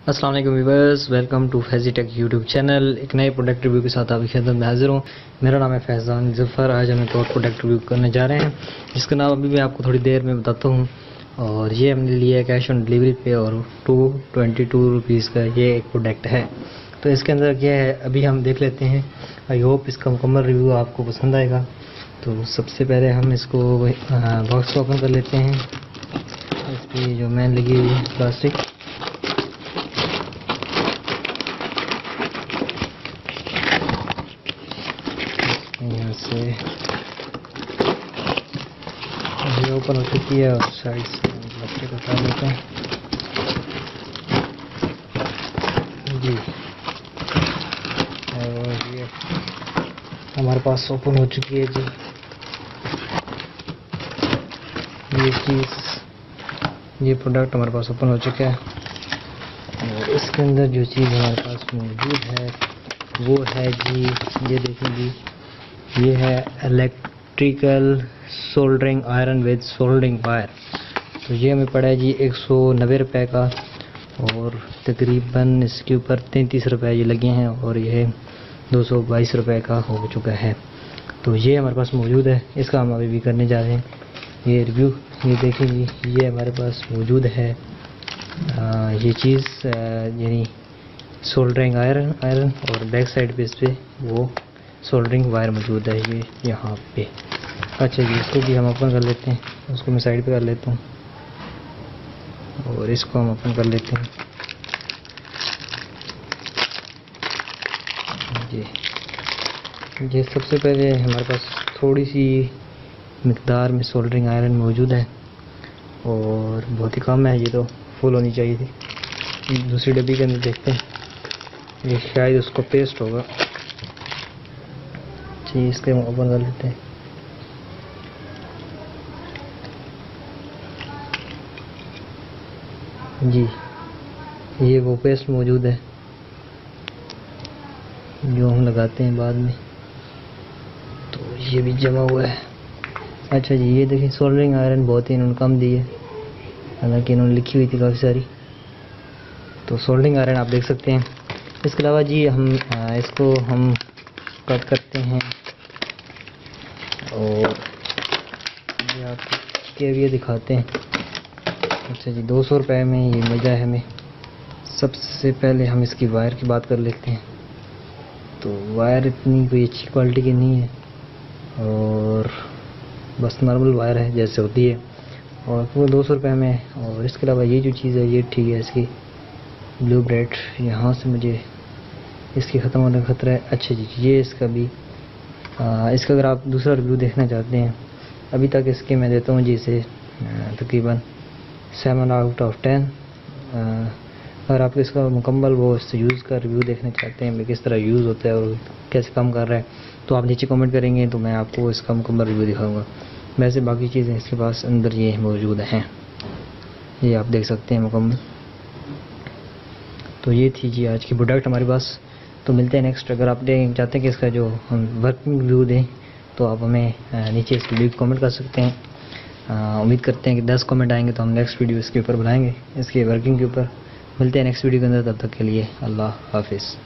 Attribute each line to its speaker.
Speaker 1: अस्सलाम वालेकुम viewers, welcome to Faizi tech YouTube channel. एक नए प्रोडक्ट रिव्यू के साथ आपकी खिदमत में हाजिर हूँ। मेरा नाम है फैज़ान ज़फ़र। आज हम एक और प्रोडक्ट रिव्यू करने जा रहे हैं जिसका नाम अभी मैं आपको थोड़ी देर में बताता हूँ। और ये हमने लिया है कैश ऑन डिलीवरी पे और 222 रुपीज़ का ये एक प्रोडक्ट है। तो इसके अंदर क्या है अभी हम देख लेते हैं। आई होप इसका मुकम्मल रिव्यू आपको पसंद आएगा। तो सबसे पहले हम इसको बॉक्स को ओपन कर लेते हैं। इसकी जो मैन लगी हुई है प्लास्टिक, यहाँ से ये ओपन हो चुकी है और साइड से प्लास्टिक उठा लेते हैं जी। और ये हमारे पास ओपन हो चुकी है जी। ये चीज़, ये प्रोडक्ट हमारे पास ओपन हो चुका है और इसके अंदर जो चीज़ हमारे पास मौजूद है वो है जी, ये देखें जी, ये है electrical soldering iron with soldering wire. तो ये हमें पड़ा है जी 190 रुपये का और तकरीबन इसके ऊपर 33 रुपये ये लगे हैं और यह 222 रुपये का हो चुका है। तो ये हमारे पास मौजूद है, इसका हम अभी भी करने जा रहे हैं ये रिव्यू। ये देखें जी, ये हमारे पास मौजूद है ये चीज़ यानी सोल्डरिंग आयरन और बैक साइड पे इस पर वो सोल्डरिंग वायर मौजूद है ये यहाँ पे। अच्छा जी, इसको भी हम ओपन कर लेते हैं। उसको मैं साइड पे कर लेता हूँ और इसको हम ओपन कर लेते हैं जी। सबसे पहले हमारे पास थोड़ी सी मिकदार में सोल्डरिंग आयरन मौजूद है और बहुत ही कम है, ये तो फुल होनी चाहिए थी। दूसरी डब्बी के अंदर देखते हैं, ये शायद उसको पेस्ट होगा जी। इसके हम ओपन कर लेते हैं जी। ये वो पेस्ट मौजूद है जो हम लगाते हैं बाद में, तो ये भी जमा हुआ है। अच्छा जी, ये देखिए सोल्डरिंग आयरन बहुत ही इन्होंने कम दी है, हालांकि इन्होंने लिखी हुई थी काफ़ी सारी। तो सोल्डरिंग आयरन आप देख सकते हैं। इसके अलावा जी हम इसको हम कट करते हैं और ये आपके ये दिखाते हैं। अच्छा जी, 200 रुपये में ये मिल जाए हमें। सबसे पहले हम इसकी वायर की बात कर लेते हैं। तो वायर इतनी कोई अच्छी क्वालिटी की नहीं है और बस नॉर्मल वायर है जैसे होती है और वो 200 रुपये में। और इसके अलावा ये जो चीज़ है ये ठीक है, इसकी ब्लू ब्रेड यहाँ से मुझे इसकी ख़त्म होने का खतरा है। अच्छा जी, ये इसका भी इसका अगर आप दूसरा रिव्यू देखना चाहते हैं, अभी तक इसके मैं देता हूँ जी इसे तकरीबन 7 आउट ऑफ 10। अगर आप इसका मुकम्मल वो इससे यूज़ का रिव्यू देखना चाहते हैं, किस तरह यूज़ होता है और कैसे काम कर रहा है, तो आप नीचे कमेंट करेंगे तो मैं आपको इसका मुकम्मल रिव्यू दिखाऊंगा। वैसे बाकी चीज़ें इसके पास अंदर ये मौजूद हैं, ये आप देख सकते हैं मुकम्मल। तो ये थी जी आज की प्रोडक्ट हमारे पास। तो मिलते हैं नेक्स्ट। अगर आप चाहते हैं कि इसका जो हम वर्किंग रिव्यू दें तो आप हमें नीचे इस वीडियो को कमेंट कर सकते हैं। उम्मीद करते हैं कि 10 कमेंट आएंगे तो हम नेक्स्ट वीडियो इसके ऊपर बनाएंगे, इसके वर्किंग के ऊपर। मिलते हैं नेक्स्ट वीडियो के अंदर, तब तक के लिए अल्लाह हाफिज़।